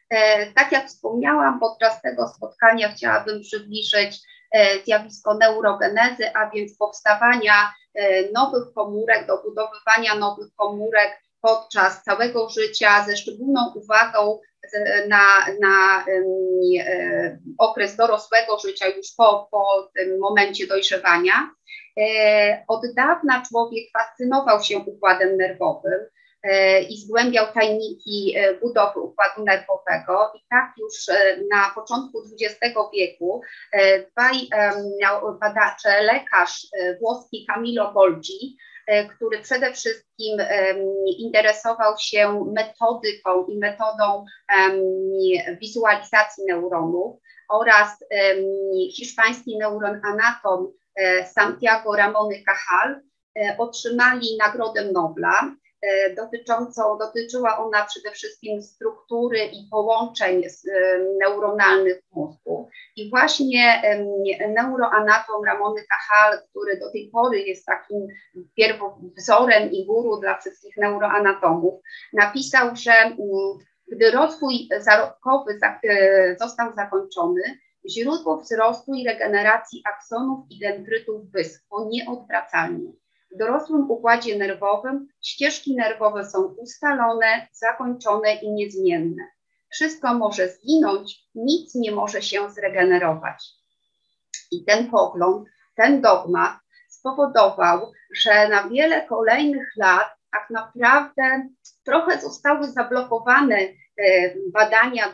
Tak jak wspomniałam, podczas tego spotkania chciałabym przybliżyć zjawisko neurogenezy, a więc powstawania nowych komórek, dobudowywania nowych komórek podczas całego życia, ze szczególną uwagą na okres dorosłego życia, już po tym momencie dojrzewania. Od dawna człowiek fascynował się układem nerwowym i zgłębiał tajniki budowy układu nerwowego. I tak już na początku XX wieku dwaj badacze, lekarz włoski Camillo Golgi, który przede wszystkim interesował się metodyką i metodą wizualizacji neuronów, oraz hiszpański neuroanatom Santiago Ramon y Cajal, otrzymali Nagrodę Nobla. Dotyczyła ona przede wszystkim struktury i połączeń neuronalnych w mózgu. I właśnie neuroanatom Ramon y Cajal, który do tej pory jest takim pierwowzorem i guru dla wszystkich neuroanatomów, napisał, że gdy rozwój zarodkowy został zakończony, źródło wzrostu i regeneracji aksonów i dendrytów wyschło nieodwracalnie. W dorosłym układzie nerwowym ścieżki nerwowe są ustalone, zakończone i niezmienne. Wszystko może zginąć, nic nie może się zregenerować. I ten pogląd, ten dogmat spowodował, że na wiele kolejnych lat tak naprawdę trochę zostały zablokowane badania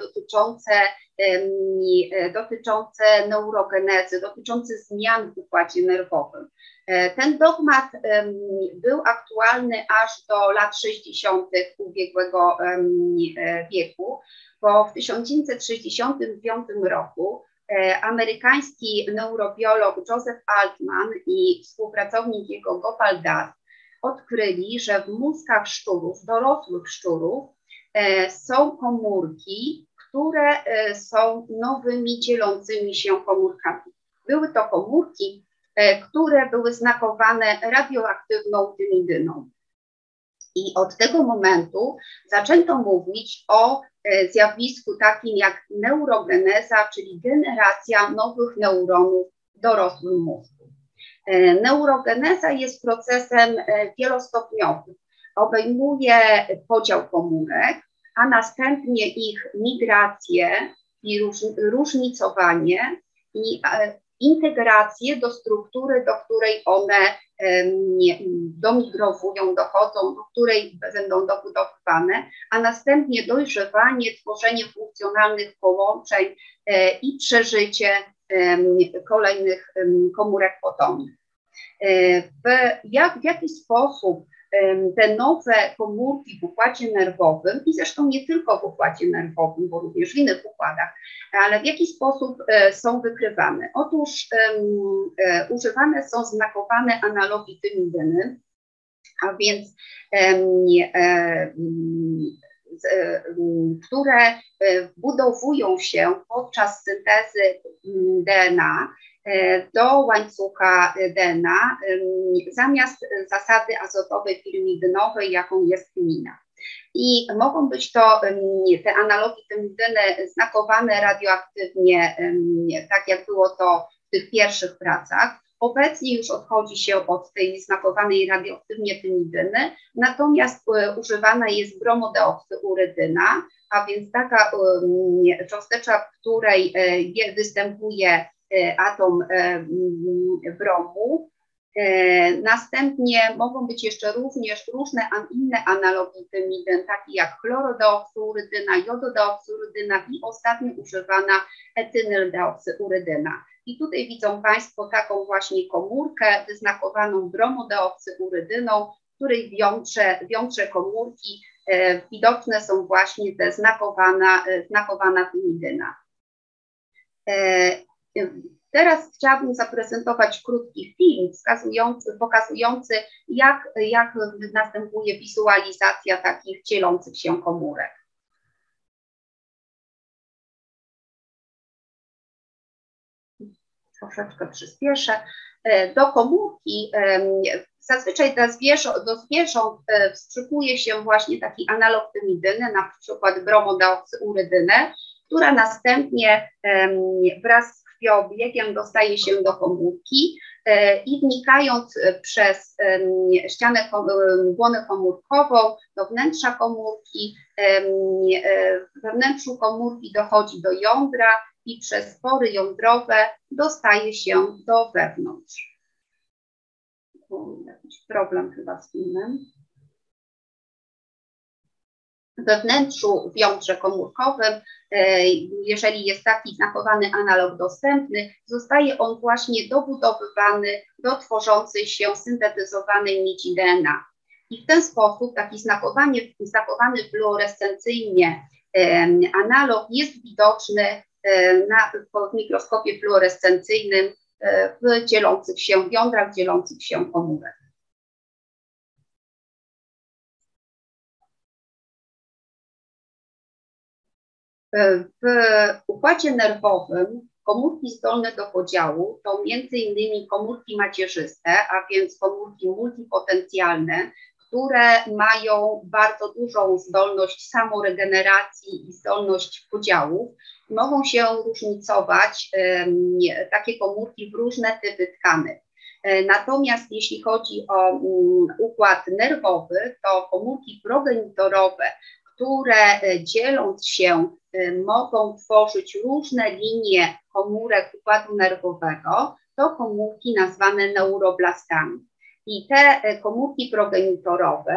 dotyczące neurogenezy, dotyczące zmian w układzie nerwowym. Ten dogmat był aktualny aż do lat 60. ubiegłego wieku, bo w 1965 roku amerykański neurobiolog Joseph Altman i współpracownik jego Gopal Das odkryli, że w mózgach szczurów, dorosłych szczurów, są komórki, które są nowymi, dzielącymi się komórkami. Były to komórki, które były znakowane radioaktywną tymidyną. I od tego momentu zaczęto mówić o zjawisku takim jak neurogeneza, czyli generacja nowych neuronów w dorosłym mózgu. Neurogeneza jest procesem wielostopniowym. Obejmuje podział komórek, a następnie ich migrację i różnicowanie i integrację do struktury, do której one domigrowują, dochodzą, do której będą dobudowywane, a następnie dojrzewanie, tworzenie funkcjonalnych połączeń i przeżycie kolejnych komórek potomnych. W jaki sposób te nowe komórki w układzie nerwowym, i zresztą nie tylko w układzie nerwowym, bo również w innych układach, ale w jaki sposób są wykrywane? Otóż używane są znakowane analogi tymidyny, a więc które budowują się podczas syntezy DNA do łańcucha DNA zamiast zasady azotowej pirimidynowej, jaką jest tymina. I mogą być to te analogi tymidyny znakowane radioaktywnie, tak jak było to w tych pierwszych pracach. Obecnie już odchodzi się od tej znakowanej radioaktywnie tymidyny, natomiast używana jest bromodeoksyyurydyna, a więc taka cząsteczka, w której występuje atom bromu. Następnie mogą być jeszcze również różne inne analogi tymidyn, takie jak chlorodeoksyyurydyna, jododeoksyyurydyna i ostatnio używana etynyldeoksyyurydyna. I tutaj widzą Państwo taką właśnie komórkę wyznakowaną bromodeoksyyurydyną, w której wiątrze komórki widoczne są właśnie te znakowana tymidyna. Teraz chciałabym zaprezentować krótki film pokazujący, jak następuje wizualizacja takich dzielących się komórek. Troszeczkę przyspieszę. Do komórki Zazwyczaj do zwierząt wstrzykuje się właśnie taki analog tymidyny, na przykład bromodeoksyurydynę, która następnie wraz z krwiobiegiem dostaje się do komórki i wnikając przez ścianę, błonę komórkową do wnętrza komórki, we wnętrzu komórki dochodzi do jądra i przez pory jądrowe dostaje się do wewnątrz. Jakiś problem chyba z filmem. We wnętrzu w jądrze komórkowym, jeżeli jest taki znakowany analog dostępny, zostaje on właśnie dobudowywany do tworzącej się syntetyzowanej nici DNA. I w ten sposób taki znakowany fluorescencyjnie analog jest widoczny w mikroskopie fluorescencyjnym w jądrach dzielących się komórek. W układzie nerwowym komórki zdolne do podziału to m.in. komórki macierzyste, a więc komórki multipotencjalne, które mają bardzo dużą zdolność samoregeneracji i zdolność podziałów. Mogą się różnicować takie komórki w różne typy tkanek. Natomiast jeśli chodzi o układ nerwowy, to komórki progenitorowe, które dzieląc się mogą tworzyć różne linie komórek układu nerwowego, to komórki nazwane neuroblastami. I te komórki progenitorowe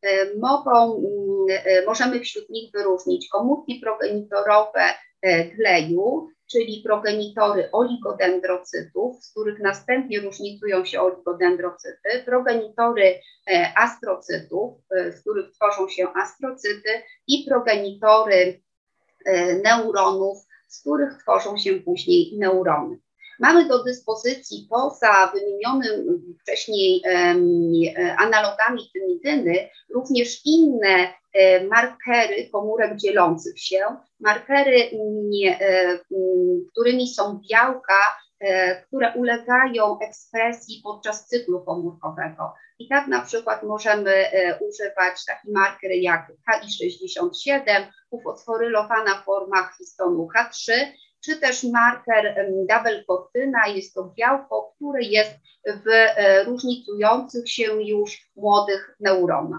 możemy wśród nich wyróżnić komórki progenitorowe gleju, czyli progenitory oligodendrocytów, z których następnie różnicują się oligodendrocyty, progenitory astrocytów, z których tworzą się astrocyty i progenitory neuronów, z których tworzą się później neurony. Mamy do dyspozycji poza wymienionym wcześniej analogami tymidyny również inne markery komórek dzielących się, markery, którymi są białka, które ulegają ekspresji podczas cyklu komórkowego. I tak na przykład możemy używać taki marker jak Ki67, ufosforylowana forma histonu H3, czy też marker double-kortyna, jest to białko, które jest w różnicujących się już młodych neuronach.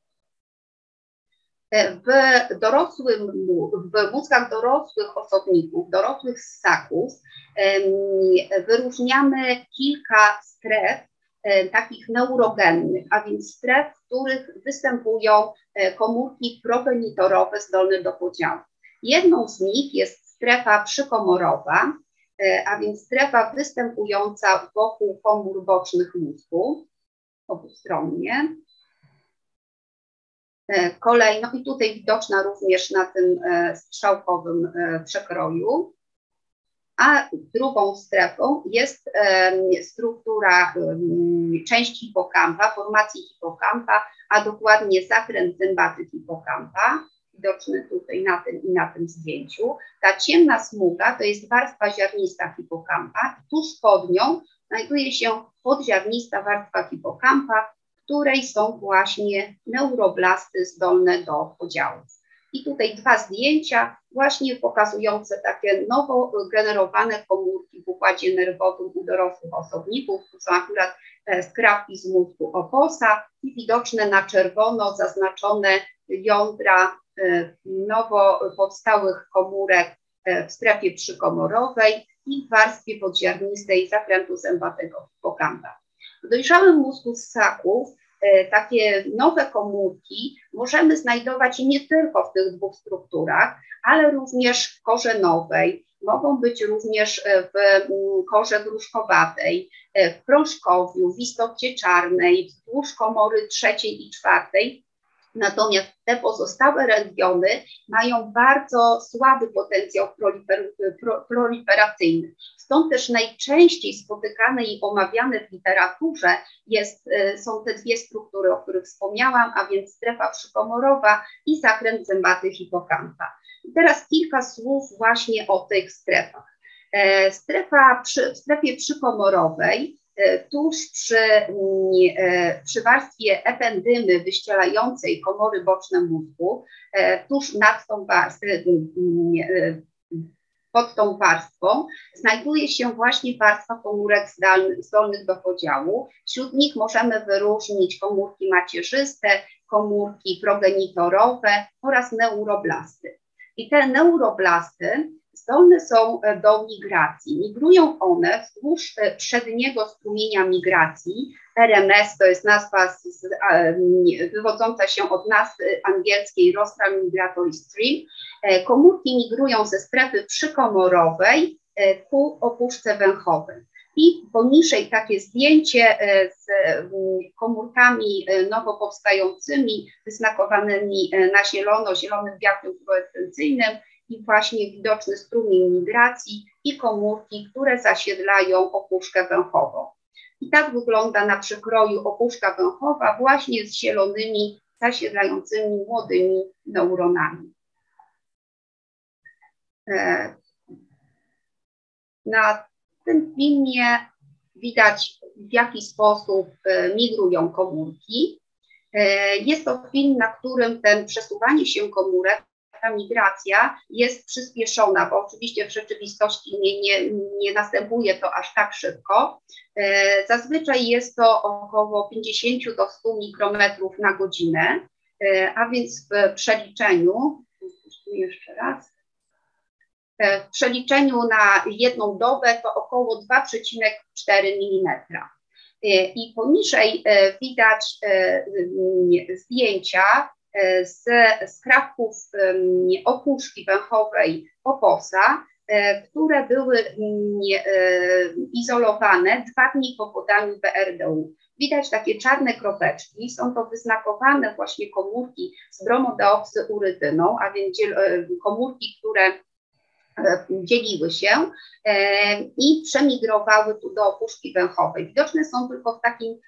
W mózgach dorosłych osobników, dorosłych ssaków wyróżniamy kilka stref takich neurogennych, a więc stref, w których występują komórki progenitorowe zdolne do podziału. Jedną z nich jest strefa przykomorowa, a więc strefa występująca wokół komór bocznych mózgu, obustronnie. Kolejno, i tutaj widoczna również na tym strzałkowym przekroju, a drugą strefą jest struktura części hipokampa, formacji hipokampa, a dokładnie zakręt zębaty hipokampa, widoczny tutaj na tym zdjęciu. Ta ciemna smuga to jest warstwa ziarnista hipokampa, tuż pod nią znajduje się podziarnista warstwa hipokampa, w której są właśnie neuroblasty zdolne do podziału. I tutaj dwa zdjęcia właśnie pokazujące takie nowo generowane komórki w układzie nerwowym u dorosłych osobników. To są akurat skrawki z mózgu oposa i widoczne na czerwono zaznaczone jądra nowo powstałych komórek w strefie przykomorowej i w warstwie podziarnistej zakrętu zębatego hipokampa. W dojrzałym mózgu ssaków takie nowe komórki możemy znajdować nie tylko w tych dwóch strukturach, ale również w korze nowej, mogą być również w korze gruszkowatej, w krążkowiu, w istocie czarnej, wzdłuż komory trzeciej i czwartej. Natomiast te pozostałe regiony mają bardzo słaby potencjał proliferacyjny. Stąd też najczęściej spotykane i omawiane w literaturze są te dwie struktury, o których wspomniałam, a więc strefa przykomorowa i zakręt zębaty hipokampa. I teraz kilka słów właśnie o tych strefach. W strefie przykomorowej tuż przy warstwie ependymy wyścielającej komory boczne mózgu, tuż nad tą pod tą warstwą znajduje się właśnie warstwa komórek zdolnych do podziału. Wśród nich możemy wyróżnić komórki macierzyste, komórki progenitorowe oraz neuroblasty. I te neuroblasty zdolne są do migracji. Migrują one wzdłuż przedniego strumienia migracji. RMS to jest nazwa wywodząca się od nazwy angielskiej Rostral Migratory Stream. Komórki migrują ze strefy przykomorowej ku opuszce węchowej. I poniżej takie zdjęcie z komórkami nowo powstającymi, wyznakowanymi na zielono, zielonym białkiem fluorescencyjnym, i właśnie widoczny strumień migracji i komórki, które zasiedlają opuszkę węchową. I tak wygląda na przekroju opuszka węchowa właśnie z zielonymi, zasiedlającymi młodymi neuronami. Na tym filmie widać, w jaki sposób migrują komórki. Jest to film, na którym ten przesuwanie się komórek, ta migracja jest przyspieszona, bo oczywiście w rzeczywistości nie następuje to aż tak szybko. Zazwyczaj jest to około 50 do 100 mikrometrów na godzinę, a więc w przeliczeniu, jeszcze raz, w przeliczeniu na jedną dobę to około 2,4 mm. I poniżej widać zdjęcia z skrawków opuszki węchowej oposa, które były izolowane 2 dni po podaniu BRDU. Widać takie czarne kropeczki, są to wyznakowane właśnie komórki z bromodeoksyyurydyną, a więc komórki, które dzieliły się i przemigrowały tu do opuszki węchowej. Widoczne są tylko w takim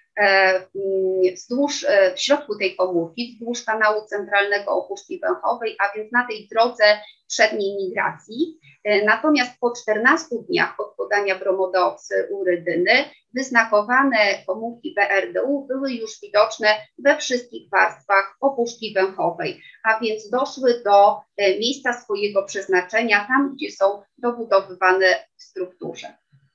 w środku tej komórki, wzdłuż kanału centralnego opuszki węchowej, a więc na tej drodze przedniej migracji. Natomiast po 14 dniach od podania bromodeoksyyurydyny wyznakowane komórki BRDU były już widoczne we wszystkich warstwach opuszki węchowej, a więc doszły do miejsca swojego przeznaczenia, tam gdzie są dobudowywane w strukturze.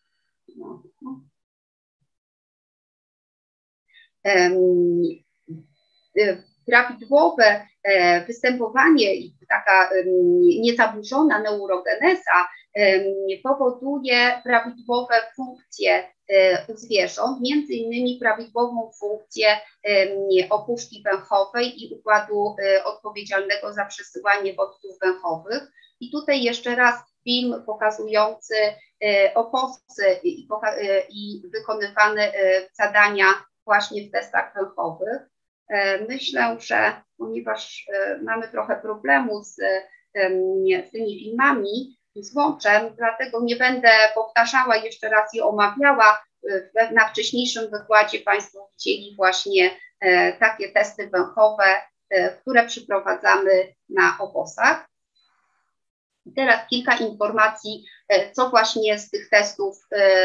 Prawidłowe występowanie i taka niezaburzona neurogeneza powoduje prawidłowe funkcje u zwierząt, między innymi prawidłową funkcję opuszki węchowej i układu odpowiedzialnego za przesyłanie bodźców węchowych. I tutaj jeszcze raz film pokazujący oposy i wykonywane zadania właśnie w testach węchowych. Myślę, że ponieważ mamy trochę problemu z tymi filmami, z łączem, dlatego nie będę powtarzała jeszcze raz i omawiała. Na wcześniejszym wykładzie Państwo widzieli właśnie takie testy węchowe, które przeprowadzamy na oposach. Teraz kilka informacji, co właśnie z tych testów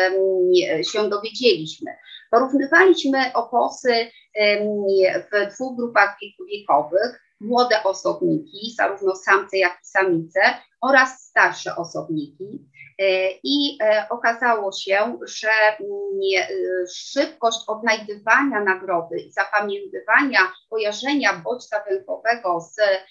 się dowiedzieliśmy. Porównywaliśmy oposy w 2 grupach wiekowych, młode osobniki, zarówno samce, jak i samice, oraz starsze osobniki. I okazało się, że szybkość odnajdywania nagrody i zapamiętywania kojarzenia bodźca węchowego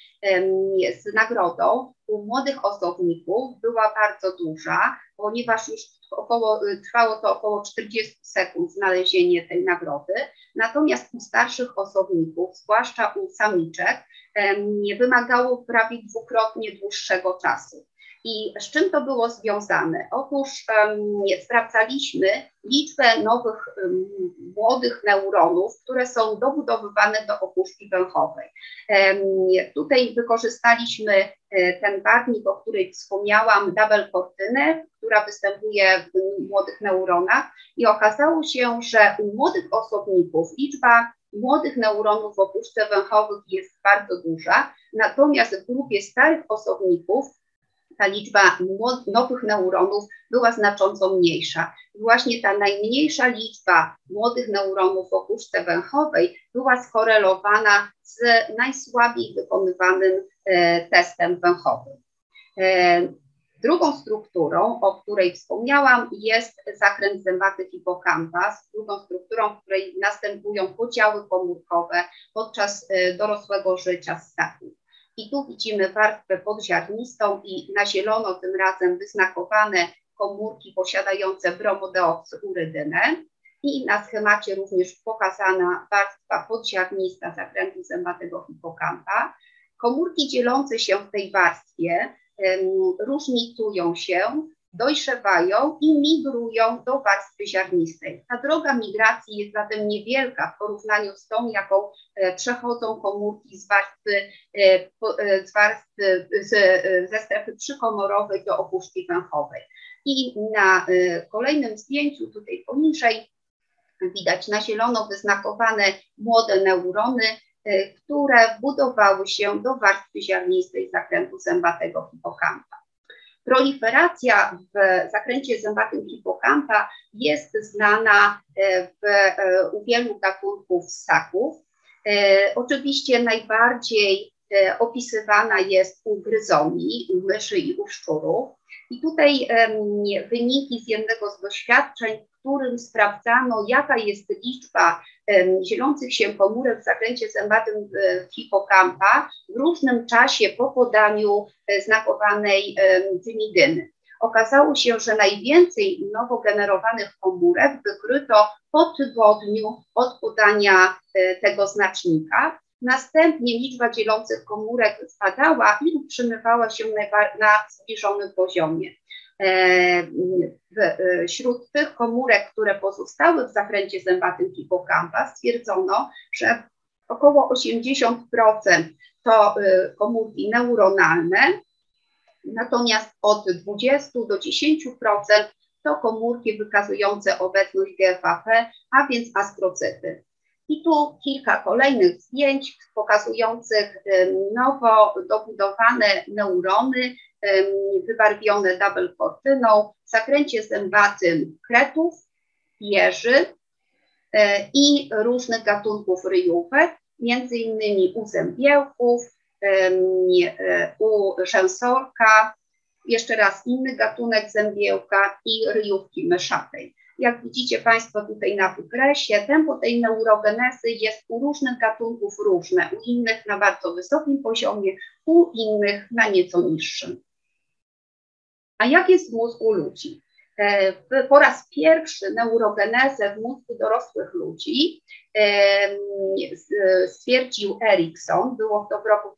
z nagrodą u młodych osobników była bardzo duża, ponieważ już trwało to około 40 sekund znalezienie tej nagrody. Natomiast u starszych osobników, zwłaszcza u samiczek, wymagało prawie 2-krotnie dłuższego czasu. I z czym to było związane? Otóż sprawdzaliśmy liczbę nowych młodych neuronów, które są dobudowywane do opuszki węchowej. Tutaj wykorzystaliśmy ten barwnik, o której wspomniałam, double cortynę, która występuje w młodych neuronach i okazało się, że u młodych osobników liczba młodych neuronów w opuszce węchowych jest bardzo duża, natomiast w grupie starych osobników ta liczba nowych neuronów była znacząco mniejsza. Właśnie ta najmniejsza liczba młodych neuronów w opuszce węchowej była skorelowana z najsłabiej wykonywanym testem węchowym. Drugą strukturą, o której wspomniałam, jest zakręt zębaty hipokampas. Drugą strukturą, w której następują podziały komórkowe podczas dorosłego życia ssaków. I tu widzimy warstwę podziarnistą i na zielono tym razem wyznakowane komórki posiadające bromodeoksyurydynę. I na schemacie również pokazana warstwa podziarnista zakrętu zębatego hipokampa. Komórki dzielące się w tej warstwie różnicują się, dojrzewają i migrują do warstwy ziarnistej. Ta droga migracji jest zatem niewielka w porównaniu z tą, jaką przechodzą komórki ze strefy przykomorowej do opuszki węchowej. I na kolejnym zdjęciu, tutaj poniżej, widać na zielono wyznakowane młode neurony, które budowały się do warstwy ziarnistej zakrętu zębatego hipokampa. Proliferacja w zakręcie zębatym hipokampa jest znana u wielu gatunków ssaków. Oczywiście najbardziej opisywana jest u gryzomii, u myszy i u szczurów. I tutaj wyniki z jednego z doświadczeń, w którym sprawdzano, jaka jest liczba dzielących się komórek w zakręcie zębatym hipokampa w różnym czasie po podaniu znakowanej tymidyny. Okazało się, że najwięcej nowo generowanych komórek wykryto po tygodniu od podania tego znacznika. Następnie liczba dzielących komórek spadała i utrzymywała się na zbliżonym poziomie. Wśród tych komórek, które pozostały w zakręcie zębatym hipokampa, stwierdzono, że około 80% to komórki neuronalne, natomiast od 20 do 10% to komórki wykazujące obecność GFAP, a więc astrocyty. I tu kilka kolejnych zdjęć pokazujących nowo dobudowane neurony wybarwione double kortyną w zakręcie zębatym kretów, jeży i różnych gatunków ryjówek, między innymi u zębiełków, u rzęsorka, jeszcze raz inny gatunek zębiełka i ryjówki myszatej. Jak widzicie Państwo tutaj na wykresie, tempo tej neurogenezy jest u różnych gatunków różne, u innych na bardzo wysokim poziomie, u innych na nieco niższym. A jak jest w mózgu ludzi? Po raz pierwszy neurogenezę w mózgu dorosłych ludzi stwierdził Erikson, było to w roku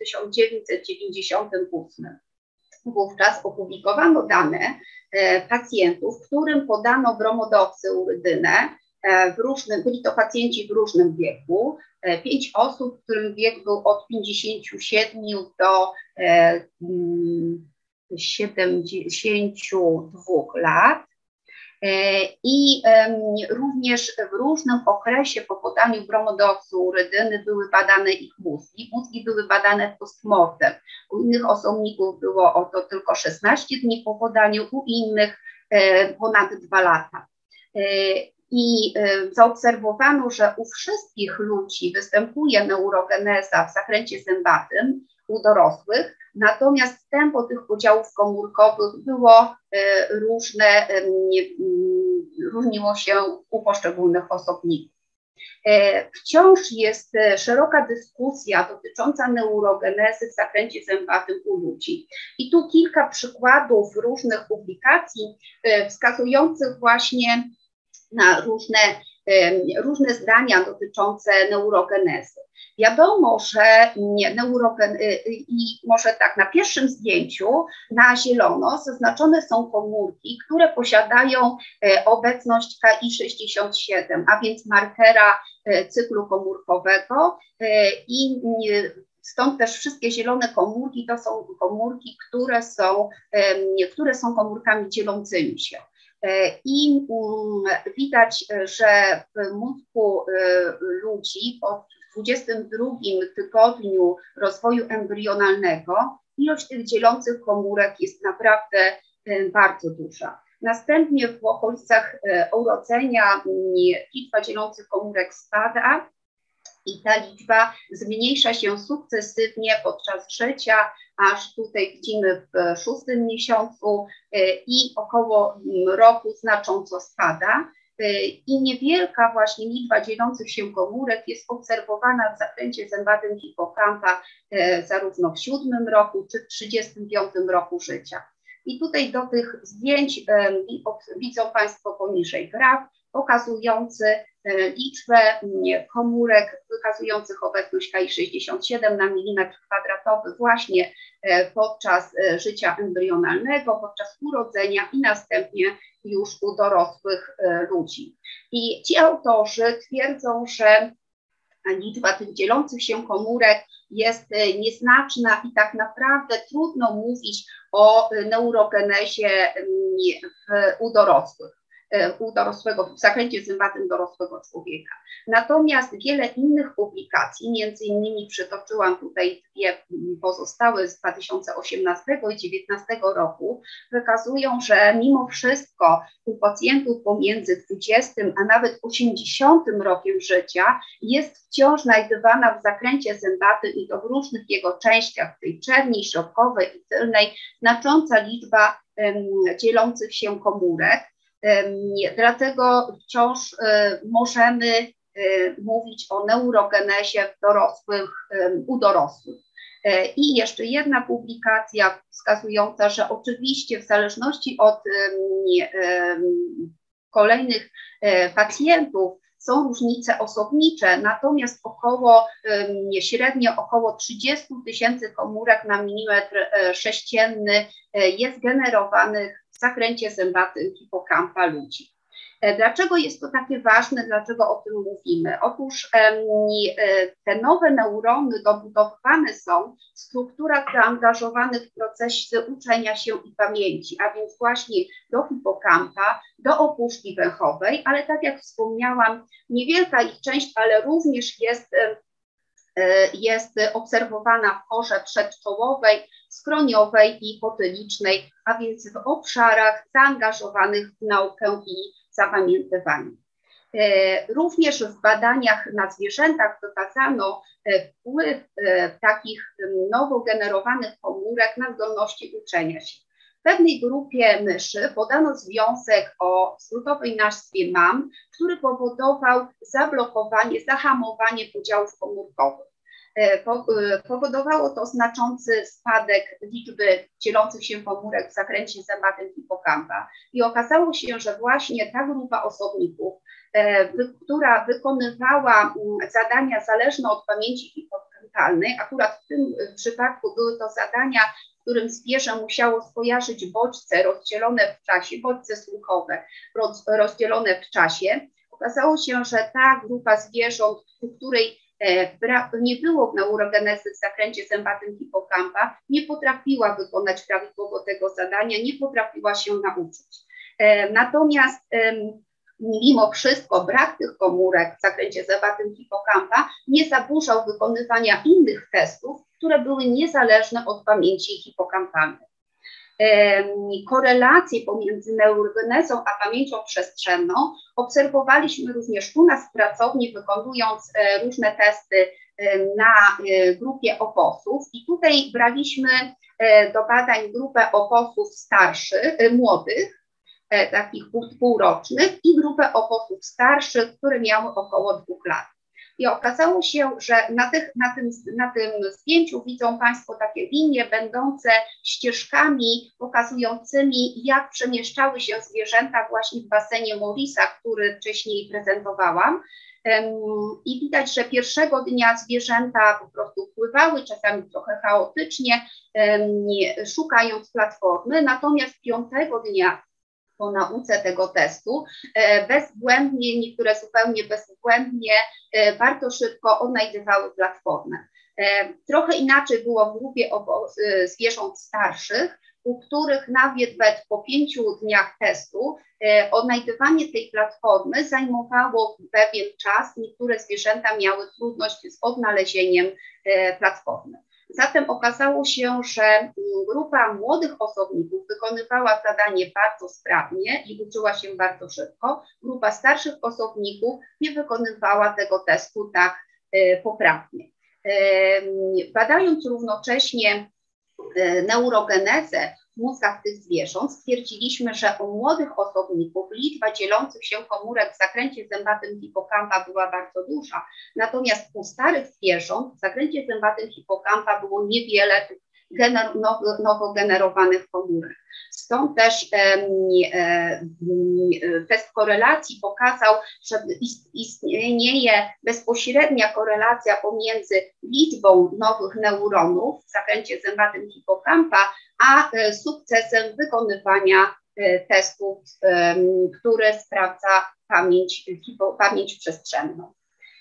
1998. Wówczas opublikowano dane pacjentów, którym podano bromodeoksyurydynę, byli to pacjenci w różnym wieku, 5 osób, którym wiek był od 57 do 72 lat. I również w różnym okresie po podaniu bromodeoksyurydyny były badane ich mózgi. Mózgi były badane postmortem. U innych osobników było to tylko 16 dni po podaniu, u innych ponad 2 lata. I zaobserwowano, że u wszystkich ludzi występuje neurogeneza w zakręcie zębatym, u dorosłych, natomiast tempo tych podziałów komórkowych było różne, różniło się u poszczególnych osobników. Wciąż jest szeroka dyskusja dotycząca neurogenezy w zakręcie zębatym u ludzi. I tu kilka przykładów różnych publikacji wskazujących właśnie na różne zdania dotyczące neurogenezy. Wiadomo, że i może tak, na pierwszym zdjęciu na zielono zaznaczone są komórki, które posiadają obecność Ki67, a więc markera cyklu komórkowego i stąd też wszystkie zielone komórki to są komórki, które są komórkami dzielącymi się. I widać, że w mózgu ludzi po 22 tygodniu rozwoju embrionalnego ilość tych dzielących komórek jest naprawdę bardzo duża. Następnie w okolicach urodzenia liczba dzielących komórek spada i ta liczba zmniejsza się sukcesywnie podczas życia, aż tutaj widzimy w 6. miesiącu i około roku znacząco spada. I niewielka właśnie liczba dzielących się komórek jest obserwowana w zakręcie zębatym hipokampa zarówno w 7. roku, czy w 35. roku życia. I tutaj do tych zdjęć widzą Państwo poniżej graf pokazujący liczbę komórek wykazujących obecność Ki67 na milimetr kwadratowy właśnie podczas życia embrionalnego, podczas urodzenia i następnie już u dorosłych ludzi. I ci autorzy twierdzą, że liczba tych dzielących się komórek jest nieznaczna i tak naprawdę trudno mówić o neurogenezie u dorosłych. W zakręcie zębatym dorosłego człowieka. Natomiast wiele innych publikacji, między innymi przytoczyłam tutaj dwie pozostałe z 2018 i 2019 roku, wykazują, że mimo wszystko u pacjentów pomiędzy 20 a nawet 80 rokiem życia jest wciąż znajdywana w zakręcie zębatym i to w różnych jego częściach, tej przedniej, środkowej i tylnej, znacząca liczba dzielących się komórek. Dlatego wciąż możemy mówić o neurogenezie u dorosłych. I jeszcze jedna publikacja wskazująca, że oczywiście w zależności od kolejnych pacjentów są różnice osobnicze, natomiast średnio około 30 000 komórek na milimetr sześcienny jest generowanych w zakręcie zębatym hipokampa ludzi. Dlaczego jest to takie ważne, dlaczego o tym mówimy? Otóż te nowe neurony dobudowywane są w strukturach zaangażowanych w procesie uczenia się i pamięci, a więc właśnie do hipokampa, do opuszki węchowej, ale tak jak wspomniałam, niewielka ich część, ale również jest obserwowana w korze przedczołowej, skroniowej i potylicznej, a więc w obszarach zaangażowanych w naukę i zapamiętywanie. Również w badaniach na zwierzętach wykazano wpływ takich nowo generowanych komórek na zdolności uczenia się. W pewnej grupie myszy podano związek o skrótowej nazwie MAM, który powodował zahamowanie podziałów komórkowych. Powodowało to znaczący spadek liczby dzielących się komórek w zakręcie zębatym hipokampa i okazało się, że właśnie ta grupa osobników, która wykonywała zadania zależne od pamięci hipokampalnej, akurat w tym przypadku były to zadania, w którym zwierzę musiało skojarzyć bodźce rozdzielone w czasie, bodźce słuchowe rozdzielone w czasie, okazało się, że ta grupa zwierząt, u której nie było neurogenezy w zakręcie zębatym hipokampa, nie potrafiła wykonać prawidłowo tego zadania, nie potrafiła się nauczyć. Natomiast mimo wszystko brak tych komórek w zakręcie zębatym hipokampa nie zaburzał wykonywania innych testów, które były niezależne od pamięci hipokampalnej. Korelacje pomiędzy neurogenezą a pamięcią przestrzenną obserwowaliśmy również u nas w pracowni, wykonując różne testy na grupie oposów i tutaj braliśmy do badań grupę oposów starszych, młodych, takich półrocznych i grupę oposów starszych, które miały około 2 lat. I okazało się, że na tym zdjęciu widzą Państwo takie linie będące ścieżkami pokazującymi, jak przemieszczały się zwierzęta właśnie w basenie Morrisa, który wcześniej prezentowałam. I widać, że pierwszego dnia zwierzęta po prostu pływały, czasami trochę chaotycznie, szukając platformy, natomiast 5. dnia po nauce tego testu bezbłędnie, niektóre zupełnie bezbłędnie, bardzo szybko odnajdywały platformę. Trochę inaczej było w grupie zwierząt starszych, u których nawet po 5 dniach testu odnajdywanie tej platformy zajmowało pewien czas. Niektóre zwierzęta miały trudność z odnalezieniem platformy. Zatem okazało się, że grupa młodych osobników wykonywała zadanie bardzo sprawnie i uczyła się bardzo szybko. Grupa starszych osobników nie wykonywała tego testu tak poprawnie. Badając równocześnie neurogenezę w mózgach tych zwierząt, stwierdziliśmy, że u młodych osobników liczba dzielących się komórek w zakręcie zębatym hipokampa była bardzo duża, natomiast u starych zwierząt w zakręcie zębatym hipokampa było niewiele nowo generowanych komórek. Stąd też test korelacji pokazał, że istnieje bezpośrednia korelacja pomiędzy liczbą nowych neuronów w zakręcie zębatym hipokampa, a sukcesem wykonywania testów, które sprawdza pamięć przestrzenną.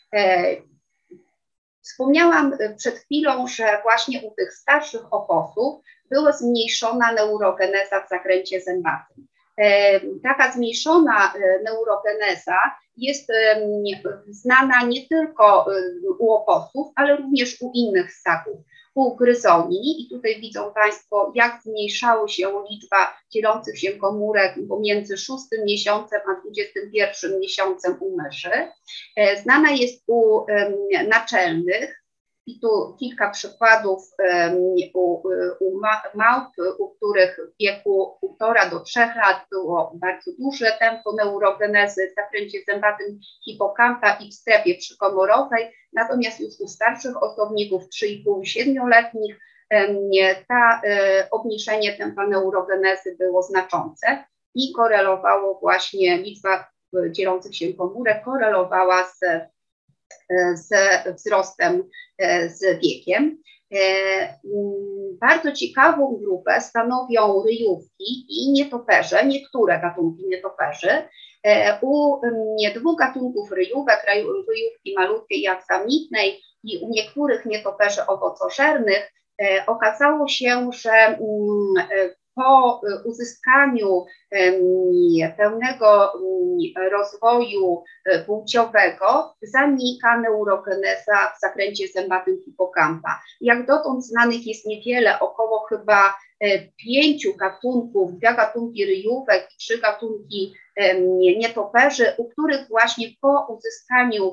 Wspomniałam przed chwilą, że właśnie u tych starszych oposów była zmniejszona neurogeneza w zakręcie zębatym. Taka zmniejszona neurogeneza jest znana nie tylko u oposów, ale również u innych ssadów. U gryzoni, i tutaj widzą Państwo, jak zmniejszała się liczba dzielących się komórek pomiędzy 6 miesiącem a 21 miesiącem u myszy. Znana jest u naczelnych, i tu kilka przykładów u małp, u których w wieku 1,5 do 3 lat było bardzo duże tempo neurogenezy w zakręcie zębatym hipokampa i w strefie przykomorowej, natomiast już u starszych osobników 3,5–7-letnich obniżenie tempa neurogenezy było znaczące i korelowało właśnie liczba dzielących się komórek, korelowała z wzrostem z wiekiem. Bardzo ciekawą grupę stanowią ryjówki i nietoperze, niektóre gatunki nietoperzy. U dwóch gatunków ryjówek, ryjówki malutkiej i aksamitnej, i u niektórych nietoperzy owocożernych okazało się, że po uzyskaniu pełnego rozwoju płciowego zanika neurogeneza w zakręcie zębatym hipokampa. Jak dotąd znanych jest niewiele, około chyba 5 gatunków, 2 gatunki ryjówek, 3 gatunki nietoperzy, u których właśnie po uzyskaniu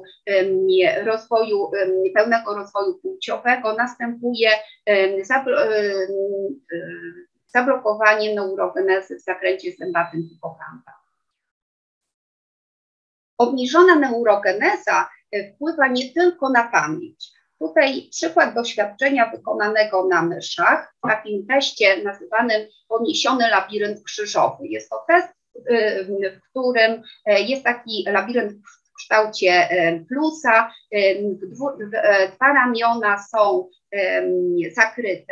pełnego rozwoju płciowego następuje zablokowanie neurogenezy w zakręcie zębatym hipokampa. Obniżona neurogeneza wpływa nie tylko na pamięć. Tutaj przykład doświadczenia wykonanego na myszach w takim teście nazywanym podniesiony labirynt krzyżowy. Jest to test, w którym jest taki labirynt w kształcie plusa, dwa ramiona są zakryte.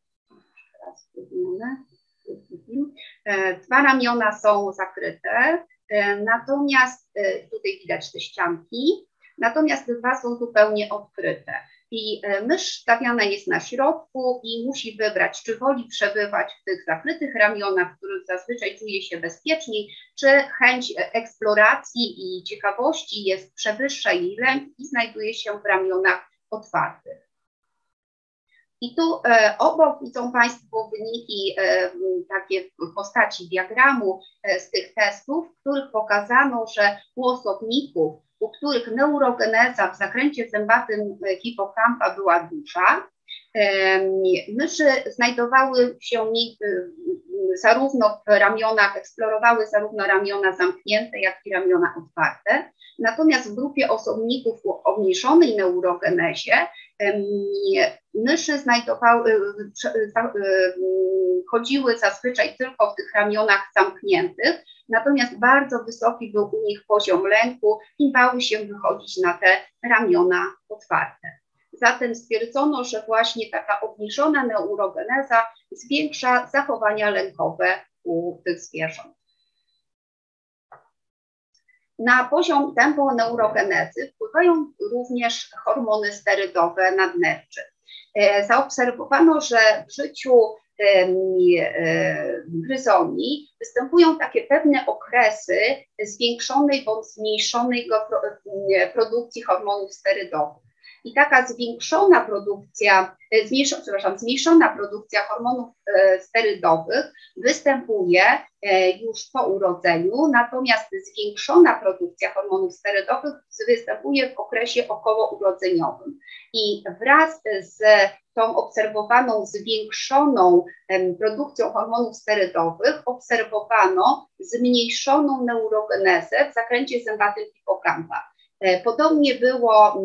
Dwa ramiona są zakryte, natomiast tutaj widać te ścianki, natomiast dwa są zupełnie odkryte. I mysz stawiana jest na środku i musi wybrać, czy woli przebywać w tych zakrytych ramionach, w których zazwyczaj czuje się bezpieczniej, czy chęć eksploracji i ciekawości przewyższa jej lęk i znajduje się w ramionach otwartych. I tu obok widzą Państwo wyniki takie w postaci diagramu z tych testów, w których pokazano, że u osobników, u których neurogeneza w zakręcie zębatym hipokampa była duża, myszy znajdowały się zarówno w ramionach, eksplorowały zarówno ramiona zamknięte, jak i ramiona otwarte. Natomiast w grupie osobników o obniżonej neurogenezie myszy chodziły zazwyczaj tylko w tych ramionach zamkniętych, natomiast bardzo wysoki był u nich poziom lęku i bały się wychodzić na te ramiona otwarte. Zatem stwierdzono, że właśnie taka obniżona neurogeneza zwiększa zachowania lękowe u tych zwierząt. Na poziom tempo neurogenezy wpływają również hormony sterydowe nadnerczy. Zaobserwowano, że w życiu gryzoni występują takie pewne okresy zwiększonej bądź zmniejszonej produkcji hormonów sterydowych. I taka zmniejszona produkcja hormonów sterydowych występuje już po urodzeniu, natomiast zwiększona produkcja hormonów sterydowych występuje w okresie okołourodzeniowym. I wraz z tą obserwowaną zwiększoną produkcją hormonów sterydowych obserwowano zmniejszoną neurogenezę w zakręcie zębatym hipokampa. Podobnie było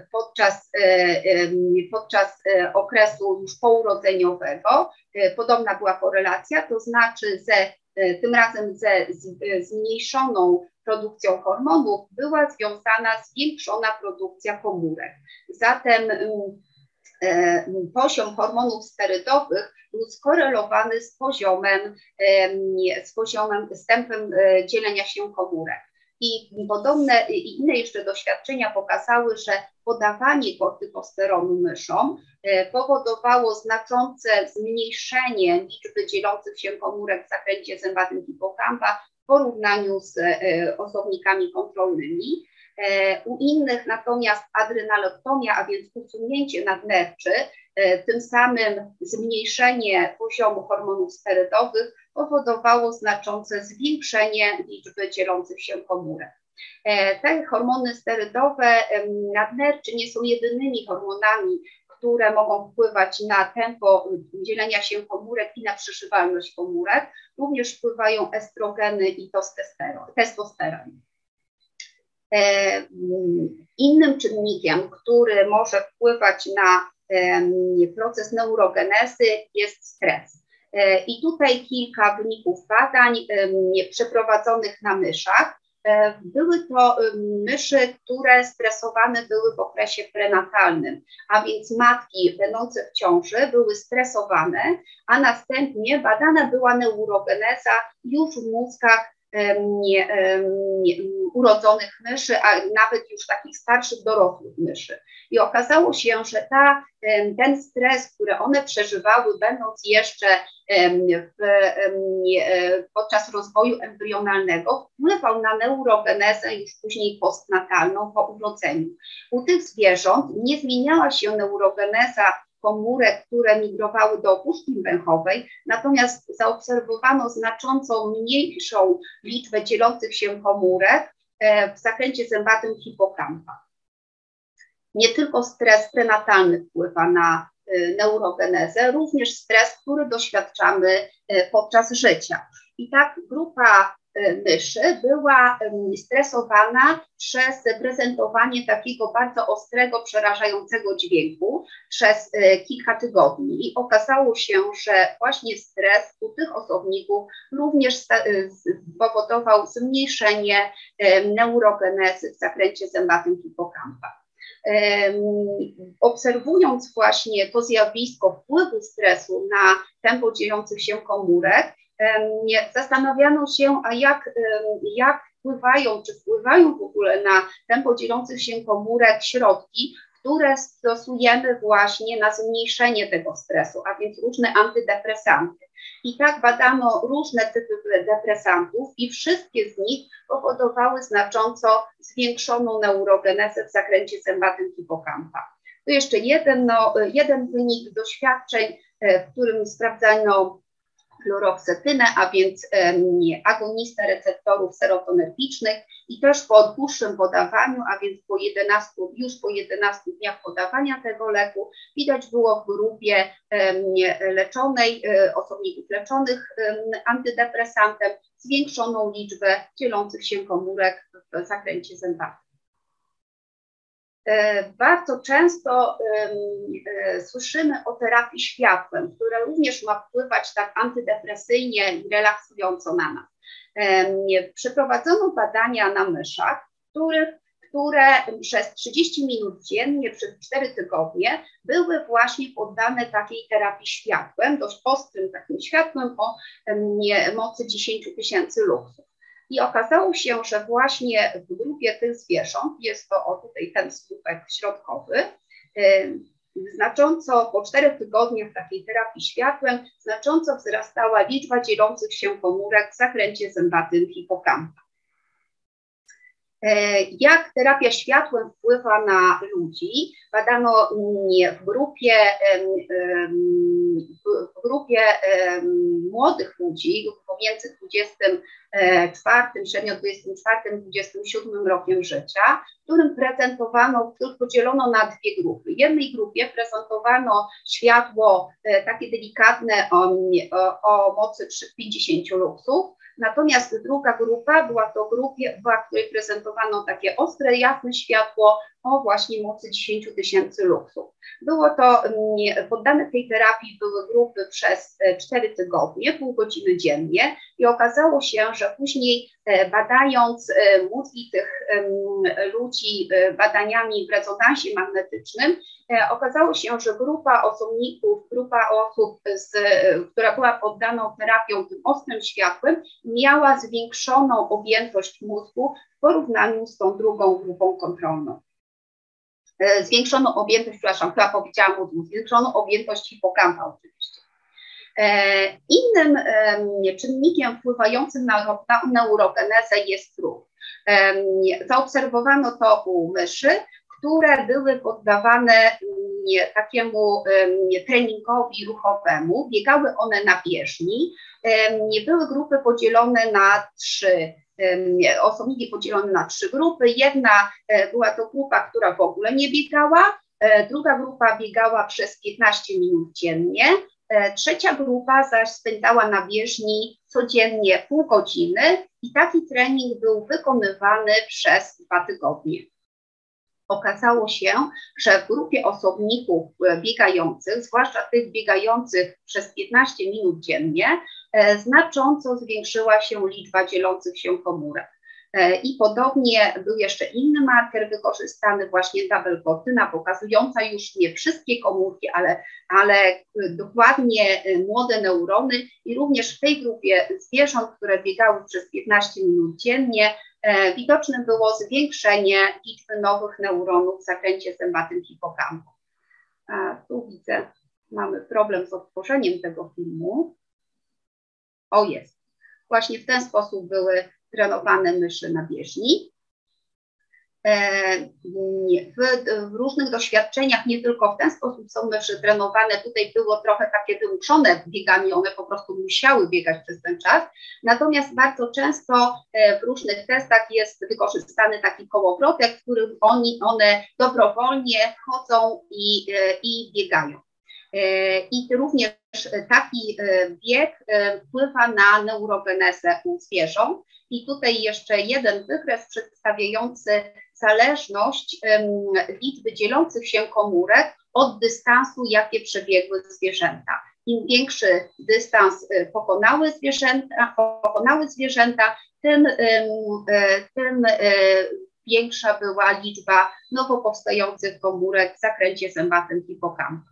podczas okresu już pourodzeniowego, podobna była korelacja, to znaczy tym razem ze zmniejszoną produkcją hormonów była związana zwiększona produkcja komórek. Zatem poziom hormonów sterydowych był skorelowany z tempem dzielenia się komórek. I inne jeszcze doświadczenia pokazały, że podawanie kortykosteronu myszom powodowało znaczące zmniejszenie liczby dzielących się komórek w zakręcie zębatym hipokampa w porównaniu z osobnikami kontrolnymi. U innych natomiast adrenalektomia, a więc usunięcie nadnerczy, tym samym zmniejszenie poziomu hormonów sterydowych powodowało znaczące zwiększenie liczby dzielących się komórek. Te hormony sterydowe nadnerczy nie są jedynymi hormonami, które mogą wpływać na tempo dzielenia się komórek i na przeszywalność komórek. Również wpływają estrogeny i testosteron. Innym czynnikiem, który może wpływać na proces neurogenezy, jest stres. I tutaj kilka wyników badań przeprowadzonych na myszach. Były to myszy, które stresowane były w okresie prenatalnym, a więc matki będące w ciąży były stresowane, a następnie badana była neurogeneza już w mózgach urodzonych myszy, a nawet już takich starszych, dorosłych myszy. I okazało się, że ten stres, który one przeżywały, będąc jeszcze podczas rozwoju embrionalnego, wpływał na neurogenezę już później postnatalną po urodzeniu. U tych zwierząt nie zmieniała się neurogeneza komórek, które migrowały do puszki węchowej, natomiast zaobserwowano znacząco mniejszą liczbę dzielących się komórek w zakręcie zębatym hipokampa. Nie tylko stres prenatalny wpływa na neurogenezę, również stres, który doświadczamy podczas życia. I tak grupa myszy była stresowana przez prezentowanie takiego bardzo ostrego, przerażającego dźwięku przez kilka tygodni. I okazało się, że właśnie stres u tych osobników również powodował zmniejszenie neurogenezy w zakręcie zębatym hipokampa. Obserwując właśnie to zjawisko wpływu stresu na tempo dzielących się komórek, zastanawiano się, a jak wpływają, czy wpływają w ogóle na tempo dzielących się komórek środki, które stosujemy właśnie na zmniejszenie tego stresu, a więc różne antydepresanty. I tak badano różne typy depresantów i wszystkie z nich powodowały znacząco zwiększoną neurogenezę w zakręcie zębatym hipokampa. Tu jeszcze jeden wynik doświadczeń, w którym sprawdzano fluoroksetynę, a więc agonistę receptorów serotonergicznych i też po dłuższym podawaniu, a więc już po 11 dniach podawania tego leku, widać było w grupie leczonej, osobników leczonych antydepresantem zwiększoną liczbę dzielących się komórek w zakręcie zębatym. Bardzo często słyszymy o terapii światłem, która również ma wpływać tak antydepresyjnie i relaksująco na nas. Przeprowadzono badania na myszach, które przez 30 minut dziennie przez 4 tygodnie były właśnie poddane takiej terapii światłem, dość ostrym takim światłem o mocy 10 000 luksów. I okazało się, że właśnie w grupie tych zwierząt, jest to tutaj ten słupek środkowy, znacząco po 4 tygodniach takiej terapii światłem, znacząco wzrastała liczba dzielących się komórek w zakręcie zębatym hipokampa. Jak terapia światłem wpływa na ludzi? Badano w grupie młodych ludzi pomiędzy 24, średnio 24-27 rokiem życia, w którym podzielono na dwie grupy. W jednej grupie prezentowano światło takie delikatne o mocy 50 luksów, natomiast druga grupa była to grupa, w której prezentowano takie ostre, jasne światło o właśnie mocy 10 000 luksów. Było to, poddane tej terapii były grupy przez 4 tygodnie, pół godziny dziennie i okazało się, że później badając mózgi tych ludzi badaniami w rezonansie magnetycznym, okazało się, że grupa osobników, grupa osób, która była poddana terapią tym ostrym światłem, miała zwiększoną objętość mózgu w porównaniu z tą drugą grupą kontrolną. Zwiększoną objętość, przepraszam, chyba powiedziałam mózgu, zwiększoną objętość hipokampa oczywiście. Innym czynnikiem wpływającym na neurogenezę jest ruch. Zaobserwowano to u myszy, które były poddawane takiemu treningowi ruchowemu, biegały one na bieżni, były grupy podzielone na 3, osobniki podzielone na 3 grupy. Jedna była to grupa, która w ogóle nie biegała, druga grupa biegała przez 15 minut dziennie, trzecia grupa zaś spędzała na bieżni codziennie pół godziny i taki trening był wykonywany przez 2 tygodnie. Okazało się, że w grupie osobników biegających, zwłaszcza tych biegających przez 15 minut dziennie, znacząco zwiększyła się liczba dzielących się komórek. I podobnie był jeszcze inny marker wykorzystany, właśnie double-kortyna, pokazująca już nie wszystkie komórki, ale dokładnie młode neurony i również w tej grupie zwierząt, które biegały przez 15 minut dziennie, widoczne było zwiększenie liczby nowych neuronów w zakręcie zębatym hipokampu. Tu widzę, mamy problem z odtworzeniem tego filmu. O, jest. Właśnie w ten sposób były trenowane myszy na bieżni. W różnych doświadczeniach nie tylko w ten sposób są myszy trenowane, tutaj było trochę takie wymuszone biegami, one po prostu musiały biegać przez ten czas, natomiast bardzo często w różnych testach jest wykorzystany taki kołowrotek, w którym one dobrowolnie chodzą i biegają. I również taki bieg wpływa na neurogenezę u zwierząt. I tutaj jeszcze jeden wykres przedstawiający zależność liczby dzielących się komórek od dystansu, jakie przebiegły zwierzęta. Im większy dystans pokonały zwierzęta, tym większa była liczba nowo powstających komórek w zakręcie zębatym hipokampu.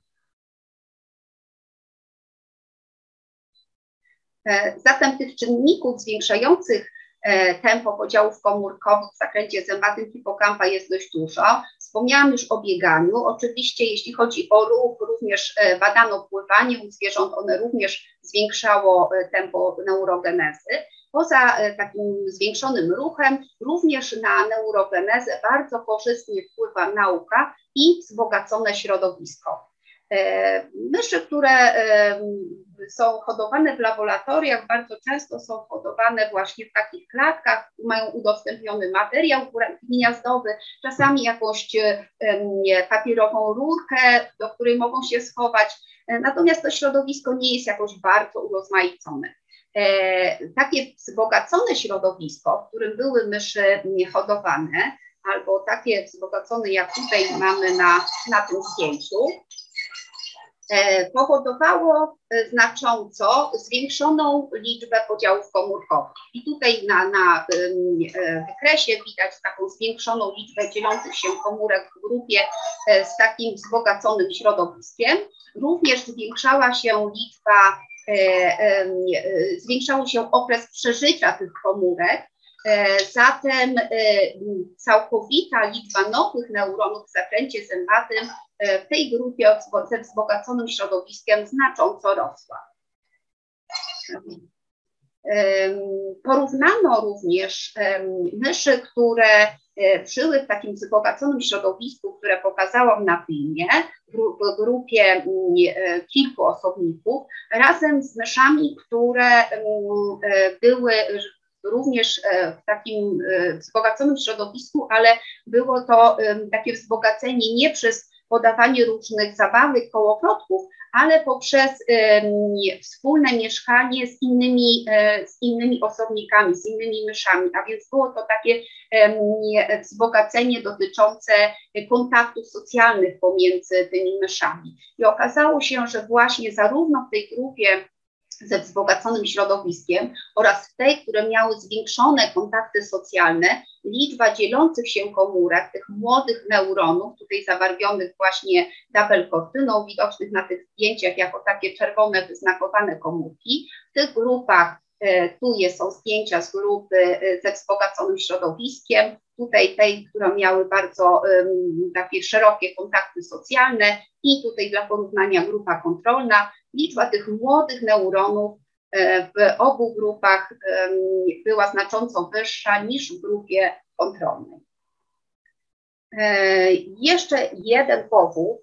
Zatem tych czynników zwiększających tempo podziałów komórkowych w zakręcie zębatym hipokampa jest dość dużo. Wspomniałam już o bieganiu. Oczywiście jeśli chodzi o ruch, również badano pływanie u zwierząt, one również zwiększało tempo neurogenezy. Poza takim zwiększonym ruchem, również na neurogenezę bardzo korzystnie wpływa nauka i wzbogacone środowisko. Myszy, które są hodowane w laboratoriach, bardzo często są hodowane właśnie w takich klatkach, mają udostępniony materiał gniazdowy, czasami jakąś papierową rurkę, do której mogą się schować, natomiast to środowisko nie jest jakoś bardzo urozmaicone. Takie wzbogacone środowisko, w którym były myszy hodowane, albo takie wzbogacone, jak tutaj mamy na tym zdjęciu, powodowało znacząco zwiększoną liczbę podziałów komórkowych. I tutaj na wykresie widać taką zwiększoną liczbę dzielących się komórek w grupie z takim wzbogaconym środowiskiem. Również zwiększał się okres przeżycia tych komórek. Zatem całkowita liczba nowych neuronów w zakręcie zębatym w tej grupie ze wzbogaconym środowiskiem znacząco rosła. Porównano również myszy, które żyły w takim wzbogaconym środowisku, które pokazałam na filmie, w grupie kilku osobników, razem z myszami, które były również w takim wzbogaconym środowisku, ale było to takie wzbogacenie nie przez podawanie różnych zabawek, kołowrotków, ale poprzez wspólne mieszkanie z innymi osobnikami, z innymi myszami, a więc było to takie wzbogacenie dotyczące kontaktów socjalnych pomiędzy tymi myszami. I okazało się, że właśnie zarówno w tej grupie ze wzbogaconym środowiskiem oraz w tej, które miały zwiększone kontakty socjalne, liczba dzielących się komórek, tych młodych neuronów, tutaj zabarwionych właśnie double kortyną, widocznych na tych zdjęciach jako takie czerwone wyznakowane komórki, w tych grupach, tu są zdjęcia z grupy ze wzbogaconym środowiskiem, tutaj tej, które miały bardzo takie szerokie kontakty socjalne i tutaj dla porównania grupa kontrolna. Liczba tych młodych neuronów w obu grupach była znacząco wyższa niż w grupie kontrolnej. Jeszcze jeden powód,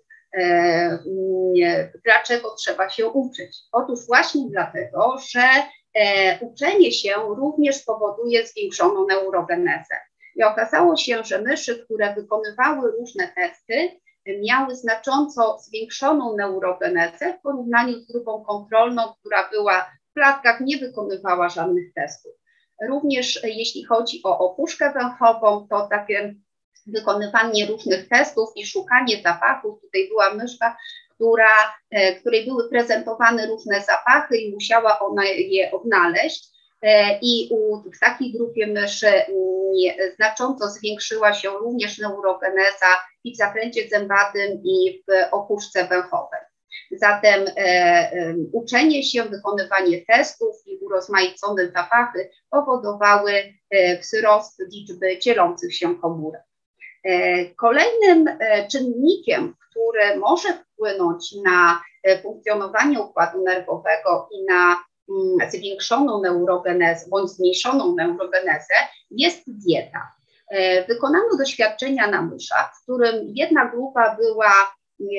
dlaczego trzeba się uczyć. Otóż właśnie dlatego, że uczenie się również spowoduje zwiększoną neurogenezę. I okazało się, że myszy, które wykonywały różne testy, miały znacząco zwiększoną neurogenezę w porównaniu z grupą kontrolną, która była w klatkach, nie wykonywała żadnych testów. Również jeśli chodzi o opuszkę węchową, to takie wykonywanie różnych testów i szukanie zapachów. Tutaj była myszka, której były prezentowane różne zapachy i musiała ona je odnaleźć. I w takiej grupie myszy znacząco zwiększyła się również neurogeneza i w zakręcie zębatym, i w opuszce węchowej. Zatem uczenie się, wykonywanie testów i urozmaicone zapachy powodowały wzrost liczby dzielących się komórek. Kolejnym czynnikiem, który może wpłynąć na funkcjonowanie układu nerwowego i na zwiększoną neurogenezę bądź zmniejszoną neurogenezę, jest dieta. Wykonano doświadczenia na myszach, w którym jedna grupa była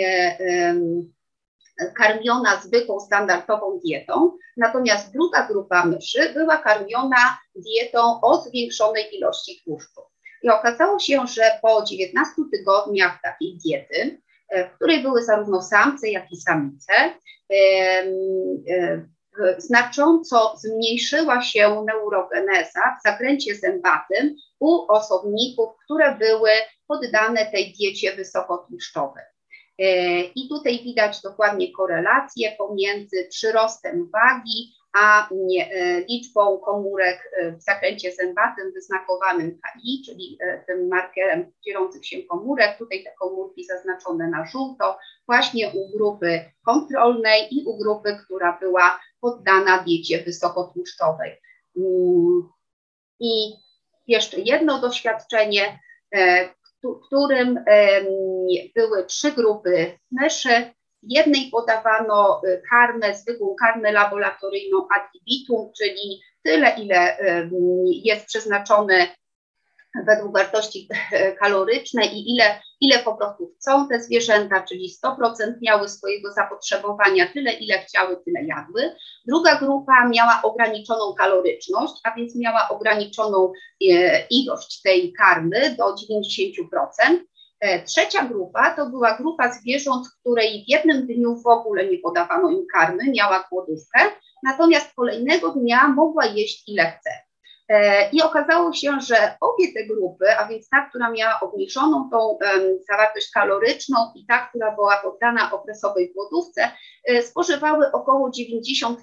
karmiona zwykłą, standardową dietą, natomiast druga grupa myszy była karmiona dietą o zwiększonej ilości tłuszczu. I okazało się, że po 19 tygodniach takiej diety, w której były zarówno samce, jak i samice, znacząco zmniejszyła się neurogeneza w zakręcie zębatym u osobników, które były poddane tej diecie wysokotłuszczowej. I tutaj widać dokładnie korelację pomiędzy przyrostem wagi a liczbą komórek w zakręcie zębatym wyznakowanym KI, czyli tym markerem dzielących się komórek. Tutaj te komórki zaznaczone na żółto, właśnie u grupy kontrolnej i u grupy, która była poddana diecie wysokotłuszczowej. I jeszcze jedno doświadczenie, w którym były 3 grupy myszy. Jednej podawano karmę, zwykłą karmę laboratoryjną ad libitum, czyli tyle, ile jest przeznaczone według wartości kalorycznej i ile po prostu chcą te zwierzęta, czyli 100% miały swojego zapotrzebowania, tyle ile chciały, tyle jadły. Druga grupa miała ograniczoną kaloryczność, a więc miała ograniczoną ilość tej karmy do 90%. Trzecia grupa to była grupa zwierząt, której w jednym dniu w ogóle nie podawano im karmy, miała głodówkę, natomiast kolejnego dnia mogła jeść ile chce. I okazało się, że obie te grupy, a więc ta, która miała obniżoną tą zawartość kaloryczną i ta, która była poddana okresowej głodówce, spożywały około 90%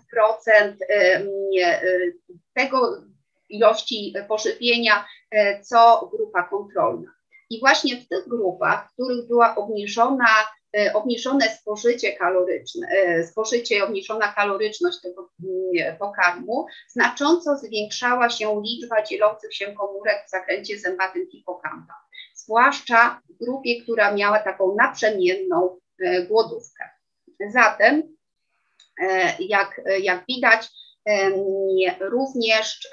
tego ilości pożywienia, co grupa kontrolna. I właśnie w tych grupach, w których była obniżone spożycie kaloryczne, obniżona kaloryczność tego pokarmu, znacząco zwiększała się liczba dzielących się komórek w zakręcie zębatym hipokampa, zwłaszcza w grupie, która miała taką naprzemienną głodówkę. Zatem, jak widać, Również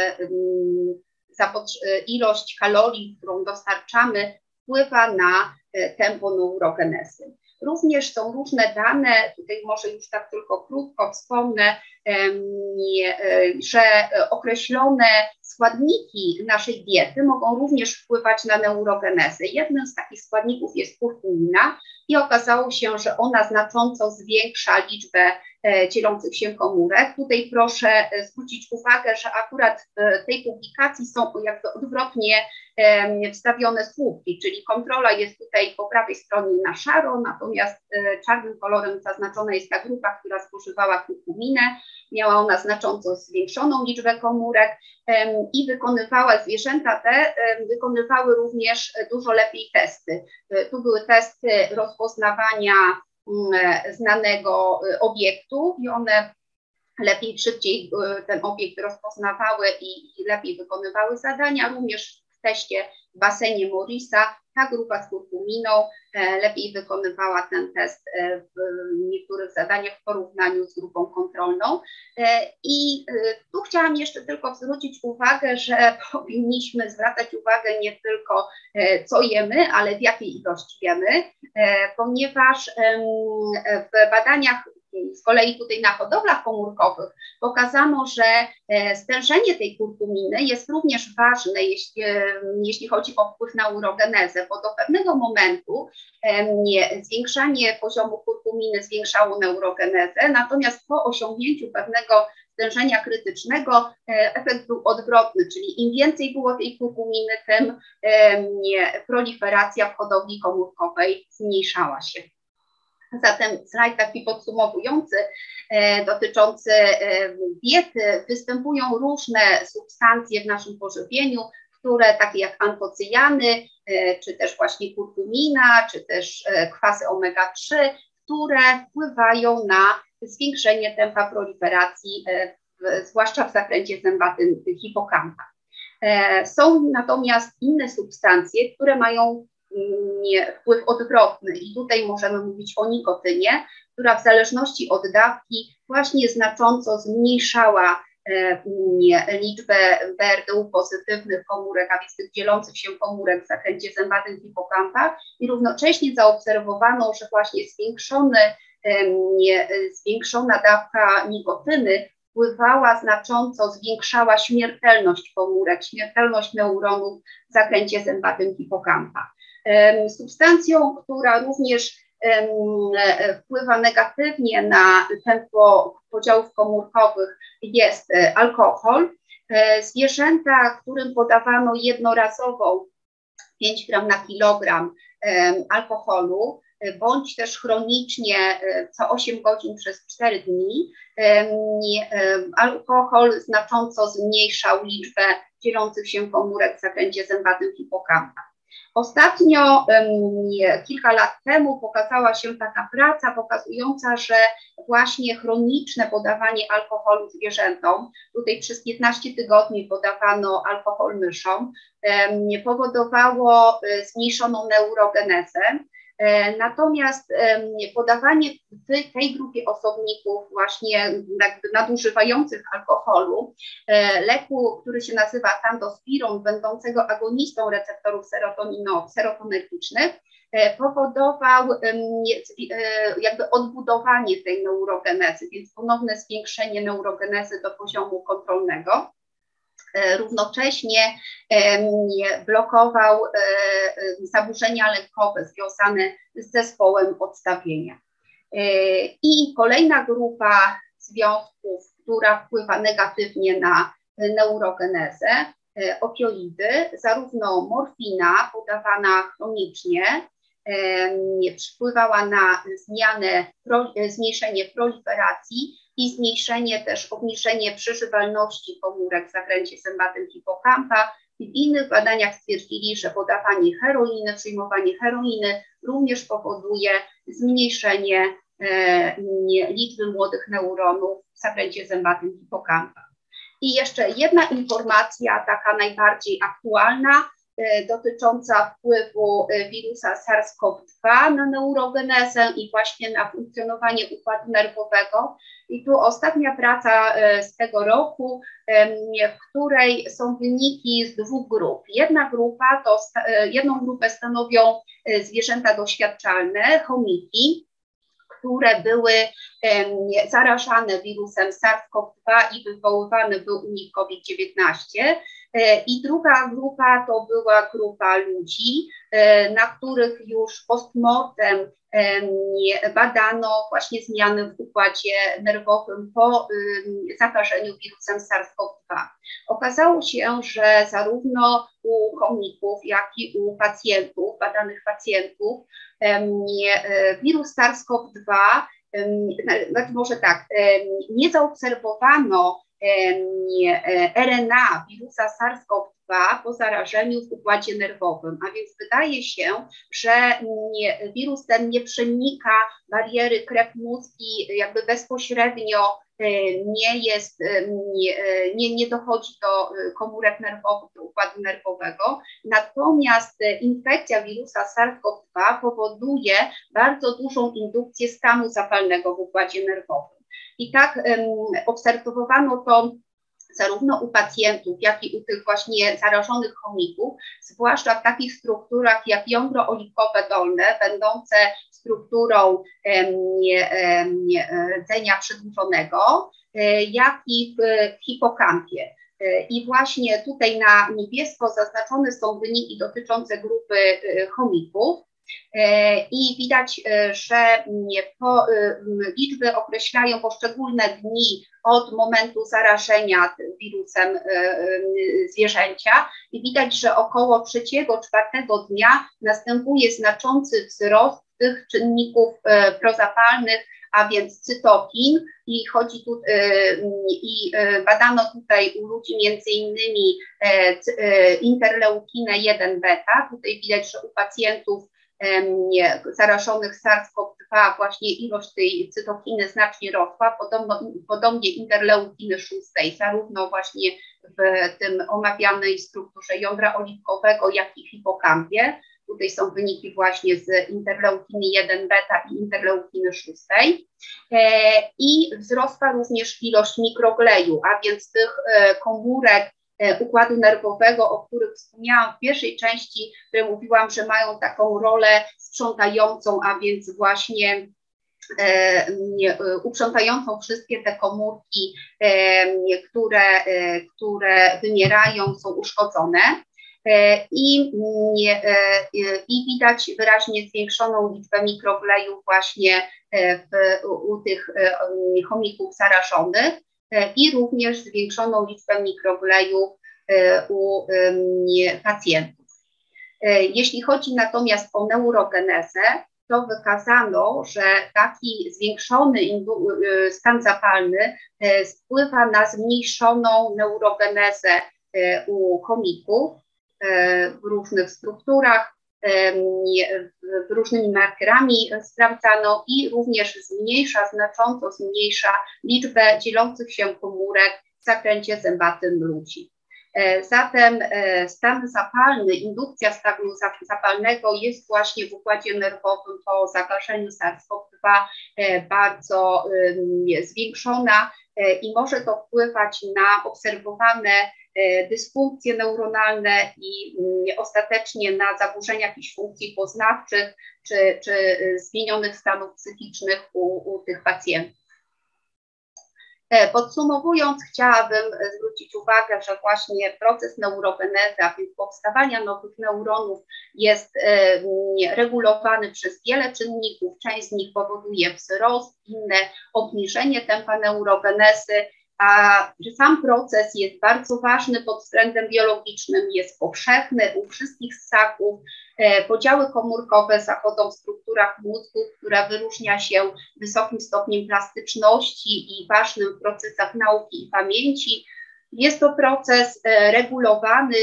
ilość kalorii, którą dostarczamy, wpływa na tempo neurogenezy. Również są różne dane, tutaj może już tak tylko krótko wspomnę, że określone składniki naszej diety mogą również wpływać na neurogenezę. Jednym z takich składników jest kurkumina i okazało się, że ona znacząco zwiększa liczbę dzielących się komórek. Tutaj proszę zwrócić uwagę, że akurat w tej publikacji są jakby odwrotnie wstawione słupki, czyli kontrola jest tutaj po prawej stronie na szaro, natomiast czarnym kolorem zaznaczona jest ta grupa, która spożywała kurkuminę. Miała ona znacząco zwiększoną liczbę komórek i zwierzęta te wykonywały również dużo lepiej testy. Tu były testy rozpoznawania znanego obiektu i one lepiej, szybciej ten obiekt rozpoznawały i lepiej wykonywały zadania. Również w teście w basenie Morrisa ta grupa z kurkuminą lepiej wykonywała ten test w niektórych zadaniach w porównaniu z grupą kontrolną. I tu chciałam jeszcze tylko zwrócić uwagę, że powinniśmy zwracać uwagę nie tylko co jemy, ale w jakiej ilości jemy, ponieważ w badaniach z kolei tutaj na hodowlach komórkowych pokazano, że stężenie tej kurkuminy jest również ważne, jeśli chodzi o wpływ na urogenezę, bo do pewnego momentu zwiększanie poziomu kurkuminy zwiększało neurogenezę, natomiast po osiągnięciu pewnego stężenia krytycznego efekt był odwrotny, czyli im więcej było tej kurkuminy, tym proliferacja w hodowli komórkowej zmniejszała się. Zatem slajd taki podsumowujący dotyczący diety. Występują różne substancje w naszym pożywieniu, które takie jak antocyjany, czy też właśnie kurkumina, czy też kwasy omega-3, które wpływają na zwiększenie tempa proliferacji, zwłaszcza w zakręcie zębatym hipokampa. Są natomiast inne substancje, które mają wpływ odwrotny i tutaj możemy mówić o nikotynie, która w zależności od dawki właśnie znacząco zmniejszała liczbę BRDU pozytywnych komórek, a więc tych dzielących się komórek w zakręcie zębatym hipokampa i równocześnie zaobserwowano, że właśnie zwiększona dawka nikotyny wpływała znacząco, zwiększała śmiertelność komórek, śmiertelność neuronów w zakręcie zębatym hipokampa. Substancją, która również wpływa negatywnie na tempo podziałów komórkowych jest alkohol. Zwierzęta, którym podawano jednorazowo 5 gram na kilogram alkoholu, bądź też chronicznie co 8 godzin przez 4 dni, alkohol znacząco zmniejszał liczbę dzielących się komórek w zakręcie zębatym hipokampa. Ostatnio, kilka lat temu, pokazała się taka praca pokazująca, że właśnie chroniczne podawanie alkoholu zwierzętom, tutaj przez 15 tygodni podawano alkohol myszom, powodowało zmniejszoną neurogenezę. Natomiast podawanie w tej grupie osobników właśnie jakby nadużywających alkoholu, leku, który się nazywa Tandospiron, będącego agonistą receptorów serotonergicznych, powodował jakby odbudowanie tej neurogenezy, więc ponowne zwiększenie neurogenezy do poziomu kontrolnego. Równocześnie blokował zaburzenia lękowe związane z zespołem odstawienia. I kolejna grupa związków, która wpływa negatywnie na neurogenezę, opioidy, zarówno morfina podawana chronicznie, wpływała na zmniejszenie proliferacji i zmniejszenie też, obniżenie przeżywalności komórek w zakręcie zębatym hipokampa. W innych badaniach stwierdzili, że podawanie heroiny, przyjmowanie heroiny również powoduje zmniejszenie liczby młodych neuronów w zakręcie zębatym hipokampa. I jeszcze jedna informacja, taka najbardziej aktualna. dotycząca wpływu wirusa SARS-CoV-2 na neurogenezę i właśnie na funkcjonowanie układu nerwowego. I tu ostatnia praca z tego roku, w której są wyniki z dwóch grup. Jedną grupę stanowią zwierzęta doświadczalne, chomiki, które były zarażane wirusem SARS-CoV-2 i wywoływany był u nich COVID-19. I druga grupa to była grupa ludzi, na których już postmortem badano właśnie zmiany w układzie nerwowym po zakażeniu wirusem SARS-CoV-2. Okazało się, że zarówno u chomików, jak i u pacjentów, badanych pacjentów, wirus SARS-CoV-2, znaczy może tak, nie zaobserwowano RNA wirusa SARS-CoV-2 po zarażeniu w układzie nerwowym, a więc wydaje się, że wirus ten nie przenika bariery krew-mózg i jakby bezpośrednio nie dochodzi do komórek nerwowych, do układu nerwowego. Natomiast infekcja wirusa SARS-CoV-2 powoduje bardzo dużą indukcję stanu zapalnego w układzie nerwowym. I tak obserwowano to zarówno u pacjentów, jak i u tych właśnie zarażonych chomików, zwłaszcza w takich strukturach jak jądro oliwkowe dolne, będące strukturą rdzenia przedłużonego, jak i w hipokampie. I właśnie tutaj na niebiesko zaznaczone są wyniki dotyczące grupy chomików. I widać, że liczby określają poszczególne dni od momentu zarażenia wirusem zwierzęcia i widać, że około 3-4 dnia następuje znaczący wzrost tych czynników prozapalnych, a więc cytokin i badano tutaj u ludzi między innymi interleukinę 1 beta. Tutaj widać, że u pacjentów zarażonych SARS-CoV-2 właśnie ilość tej cytokiny znacznie rosła, podobnie interleukiny 6, zarówno właśnie w tym omawianej strukturze jądra oliwkowego, jak i w hipokampie. Tutaj są wyniki właśnie z interleukiny 1 beta i interleukiny 6. I wzrosła również ilość mikrogleju, a więc tych komórek układu nerwowego, o których wspomniałam w pierwszej części, w której mówiłam, że mają taką rolę sprzątającą, a więc właśnie uprzątającą wszystkie te komórki, które wymierają, są uszkodzone. I widać wyraźnie zwiększoną liczbę mikrogleju właśnie u tych chomików zarażonych i również zwiększoną liczbę mikrogleju u pacjentów. Jeśli chodzi natomiast o neurogenezę, to wykazano, że taki zwiększony stan zapalny wpływa na zmniejszoną neurogenezę u chomików w różnych strukturach, różnymi markerami sprawdzano i również znacząco zmniejsza liczbę dzielących się komórek w zakręcie zębatym ludzi. Zatem stan zapalny, indukcja stanu zapalnego jest właśnie w układzie nerwowym po zakażeniu SARS-CoV-2 bardzo zwiększona i może to wpływać na obserwowane dysfunkcje neuronalne i ostatecznie na zaburzenia jakichś funkcji poznawczych czy zmienionych stanów psychicznych u tych pacjentów. Podsumowując, chciałabym zwrócić uwagę, że właśnie proces neurogenezy, a więc powstawania nowych neuronów, jest regulowany przez wiele czynników. Część z nich powoduje wzrost, inne obniżenie tempa neurogenezy, a że sam proces jest bardzo ważny pod względem biologicznym, jest powszechny u wszystkich ssaków. Podziały komórkowe zachodzą w strukturach mózgu, która wyróżnia się wysokim stopniem plastyczności i ważnym w procesach nauki i pamięci. Jest to proces regulowany,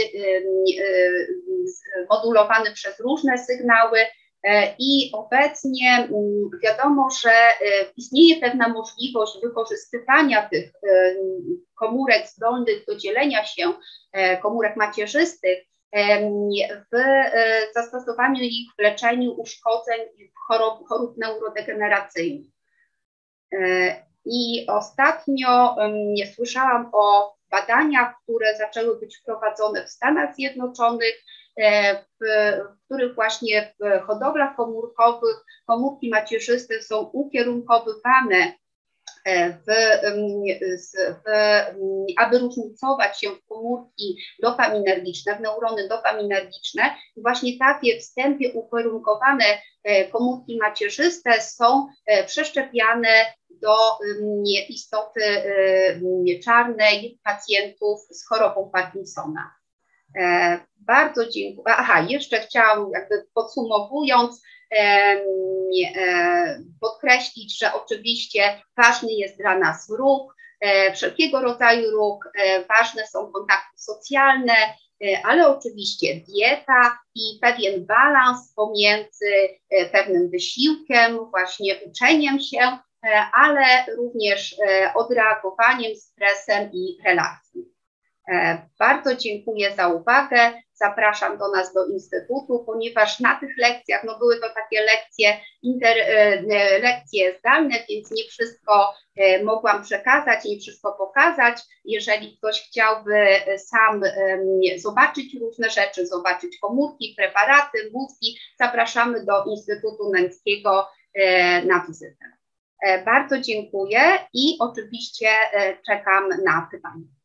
modulowany przez różne sygnały i obecnie wiadomo, że istnieje pewna możliwość wykorzystywania tych komórek zdolnych do dzielenia się, komórek macierzystych, w zastosowaniu ich w leczeniu uszkodzeń chorób neurodegeneracyjnych. I ostatnio słyszałam o badaniach, które zaczęły być prowadzone w Stanach Zjednoczonych, w których właśnie w hodowlach komórkowych komórki macierzyste są ukierunkowywane, aby różnicować się w komórki dopaminergiczne, w neurony dopaminergiczne. I właśnie takie wstępnie ukierunkowane komórki macierzyste są przeszczepiane do istoty czarnej pacjentów z chorobą Parkinsona. Bardzo dziękuję. Aha, jeszcze chciałam, jakby podsumowując, podkreślić, że oczywiście ważny jest dla nas ruch, wszelkiego rodzaju ruch, ważne są kontakty socjalne, ale oczywiście dieta i pewien balans pomiędzy pewnym wysiłkiem, właśnie uczeniem się, ale również odreagowaniem, stresem i relacją. Bardzo dziękuję za uwagę. Zapraszam do nas do Instytutu, ponieważ na tych lekcjach, no były to takie lekcje zdalne, więc nie wszystko mogłam przekazać, nie wszystko pokazać. Jeżeli ktoś chciałby sam zobaczyć różne rzeczy, zobaczyć komórki, preparaty, mózgi, zapraszamy do Instytutu Nęckiego na wizytę. Bardzo dziękuję i oczywiście czekam na pytania.